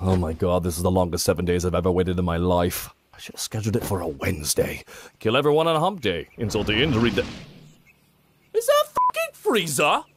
Oh my god, this is the longest 7 days I've ever waited in my life. I should have scheduled it for a Wednesday. Kill everyone on a hump day. Insult to injury. Is that fucking Frieza?